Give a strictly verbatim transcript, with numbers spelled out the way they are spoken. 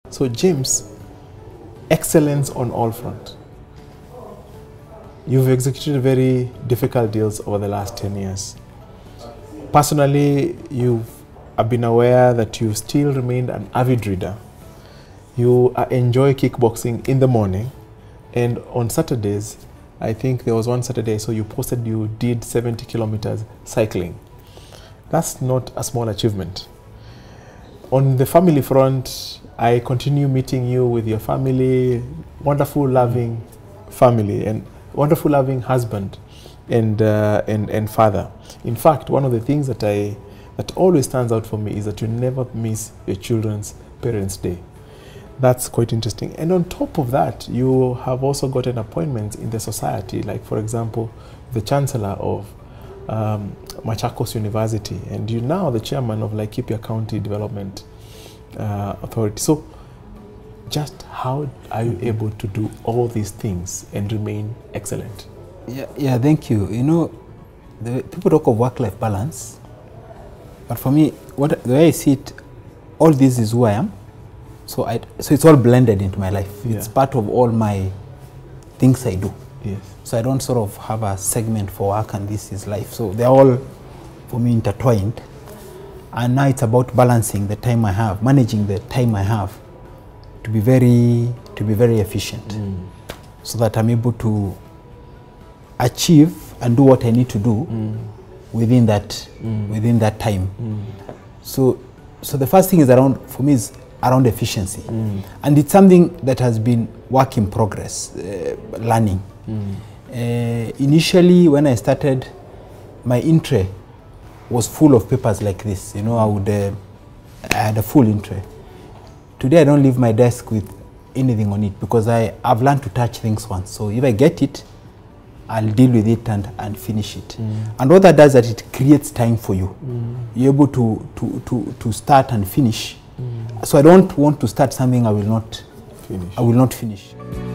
So James, excellence on all fronts. You've executed very difficult deals over the last ten years. Personally, you've I've been aware that you still remained an avid reader. You uh, enjoy kickboxing in the morning, and on Saturdays, I think there was one Saturday, so you posted you did seventy kilometers cycling. That's not a small achievement. On the family front, I continue meeting you with your family, wonderful, loving family, and wonderful, loving husband and, uh, and, and father. In fact, one of the things that, I, that always stands out for me is that you never miss your children's Parents' Day. That's quite interesting. And on top of that, you have also gotten appointments in the society, like, for example, the Chancellor of um, Machakos University, and you're now the chairman of Laikipia County Development uh, Authority. So just how are you able to do all these things and remain excellent? Yeah, yeah, thank you. You know, the, people talk of work-life balance, but for me, what, the way I see it, all this is who I am. So, I, so it's all blended into my life. Yeah. It's part of all my things I do. Yes. So I don't sort of have a segment for work and this is life. So they're all, for me, intertwined. And now it's about balancing the time I have, managing the time I have to be very, to be very efficient, mm. so that I'm able to achieve and do what I need to do mm. within that, mm. within that time. Mm. So, so the first thing is around, for me, is around efficiency. Mm. And it's something that has been work in progress, uh, learning. Mm. Uh, initially, when I started, my intray was full of papers like this. You know, I would, uh, I had a full intray. Today, I don't leave my desk with anything on it because I, I've learned to touch things once. So if I get it, I'll deal with it and, and finish it. Mm. And what that does is that it creates time for you. Mm. You're able to, to, to, to start and finish. Mm. So I don't want to start something I will not finish. I will not finish.